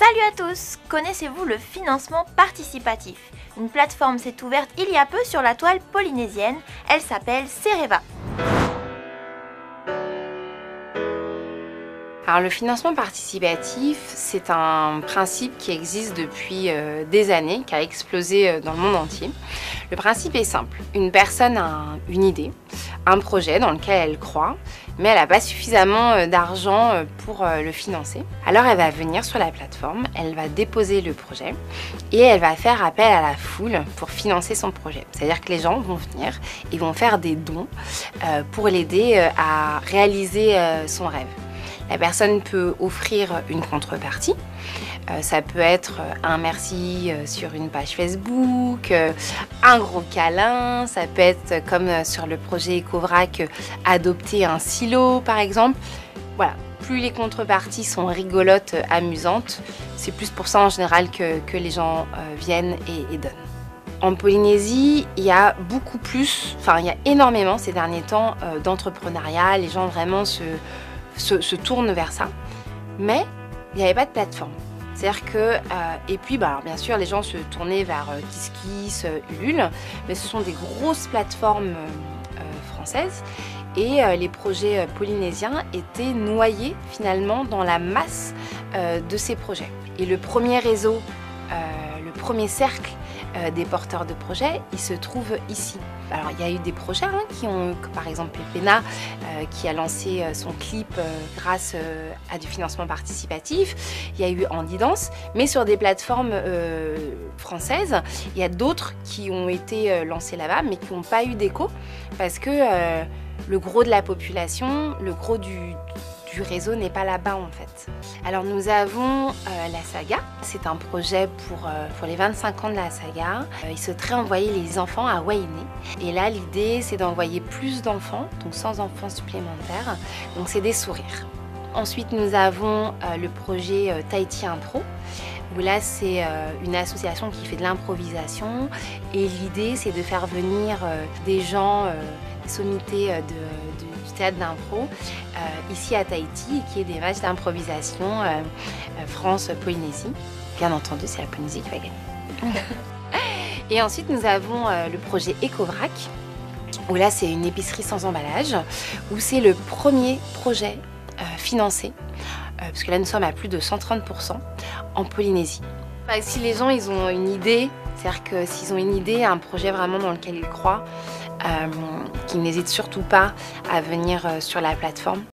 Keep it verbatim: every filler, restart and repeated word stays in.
Salut à tous! Connaissez-vous le financement participatif? Une plateforme s'est ouverte il y a peu sur la toile polynésienne, elle s'appelle Cereva. Alors, le financement participatif, c'est un principe qui existe depuis euh, des années, qui a explosé euh, dans le monde entier. Le principe est simple. Une personne a une idée, un projet dans lequel elle croit, mais elle n'a pas suffisamment euh, d'argent euh, pour euh, le financer. Alors elle va venir sur la plateforme, elle va déposer le projet et elle va faire appel à la foule pour financer son projet. C'est-à-dire que les gens vont venir et vont faire des dons euh, pour l'aider euh, à réaliser euh, son rêve. La personne peut offrir une contrepartie. Euh, ça peut être un merci sur une page Facebook, euh, un gros câlin. Ça peut être, comme sur le projet Ecovrac, adopter un silo par exemple. Voilà, plus les contreparties sont rigolotes, amusantes, c'est plus pour ça en général que, que les gens euh, viennent et, et donnent. En Polynésie, il y a beaucoup plus, enfin il y a énormément ces derniers temps euh, d'entrepreneuriat. Les gens vraiment se... Se, se tournent vers ça, mais il n'y avait pas de plateforme. C'est-à-dire que, euh, et puis bah, alors bien sûr les gens se tournaient vers euh, KissKiss, euh, Ulule, mais ce sont des grosses plateformes euh, françaises et euh, les projets euh, polynésiens étaient noyés finalement dans la masse euh, de ces projets. Et le premier réseau, euh, le premier cercle Euh, des porteurs de projets, ils se trouvent ici. Alors il y a eu des projets hein, qui ont, par exemple Pépéna euh, qui a lancé euh, son clip euh, grâce euh, à du financement participatif. Il y a eu Andy Dance, mais sur des plateformes euh, françaises. Il y a d'autres qui ont été euh, lancés là-bas, mais qui n'ont pas eu d'écho parce que euh, le gros de la population, le gros du du réseau n'est pas là-bas en fait. Alors nous avons euh, la saga, c'est un projet pour, euh, pour les vingt-cinq ans de la saga. Euh, il souhaiterait envoyer les enfants à Wainé. Et là l'idée c'est d'envoyer plus d'enfants, donc cent enfants supplémentaires, donc c'est des sourires. Ensuite nous avons euh, le projet euh, Tahiti Impro, où là c'est euh, une association qui fait de l'improvisation et l'idée c'est de faire venir euh, des gens, euh, des sommités euh, de, de du théâtre d'impro euh, ici à Tahiti et qui est des matchs d'improvisation euh, euh, France-Polynésie. Bien entendu, c'est la Polynésie qui va gagner. Et ensuite, nous avons euh, le projet Ecovrac, où là, c'est une épicerie sans emballage, où c'est le premier projet euh, financé, euh, parce que là, nous sommes à plus de cent trente pour cent en Polynésie. Bah, si les gens, ils ont une idée, c'est-à-dire que s'ils ont une idée, un projet vraiment dans lequel ils croient, Euh, qu'ils n'hésitent surtout pas à venir euh, sur la plateforme.